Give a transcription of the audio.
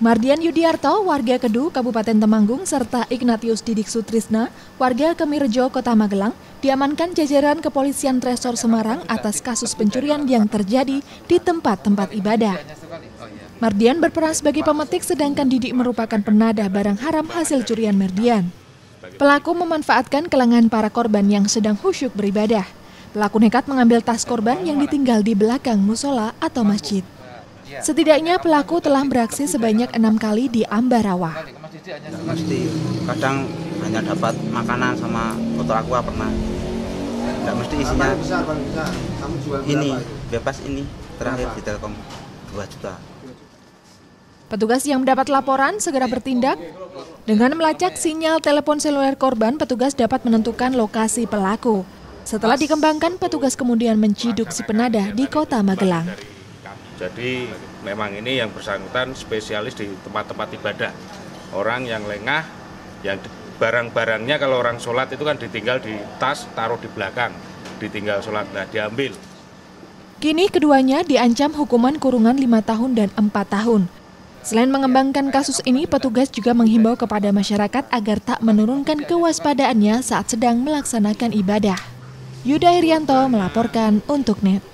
Mardian Yudiarto, warga Kedu, Kabupaten Temanggung, serta Ignatius Didik Sutrisna, warga Kemirejo, Kota Magelang, diamankan jajaran Kepolisian Tresor Semarang atas kasus pencurian yang terjadi di tempat-tempat ibadah. Mardian berperan sebagai pemetik, sedangkan Didik merupakan penadah barang haram hasil curian Mardian. Pelaku memanfaatkan kelengahan para korban yang sedang khusyuk beribadah. Pelaku nekat mengambil tas korban yang ditinggal di belakang musola atau masjid. Setidaknya pelaku telah beraksi sebanyak 6 kali di Ambarawa. Nggak mesti, kadang hanya dapat makanan sama foto aqua pernah. Nggak mesti isinya ini, bebas ini, terakhir di Telkom 2 juta. Petugas yang mendapat laporan segera bertindak. Dengan melacak sinyal telepon seluler korban, petugas dapat menentukan lokasi pelaku. Setelah dikembangkan, petugas kemudian menciduk si penadah di Kota Magelang. Jadi memang ini yang bersangkutan spesialis di tempat-tempat ibadah. Orang yang lengah, yang barang-barangnya kalau orang sholat itu kan ditinggal di tas, taruh di belakang, ditinggal sholat, nah diambil. Kini keduanya diancam hukuman kurungan 5 tahun dan 4 tahun. Selain mengembangkan kasus ini, petugas juga menghimbau kepada masyarakat agar tak menurunkan kewaspadaannya saat sedang melaksanakan ibadah. Yuda Irianto melaporkan untuk NET.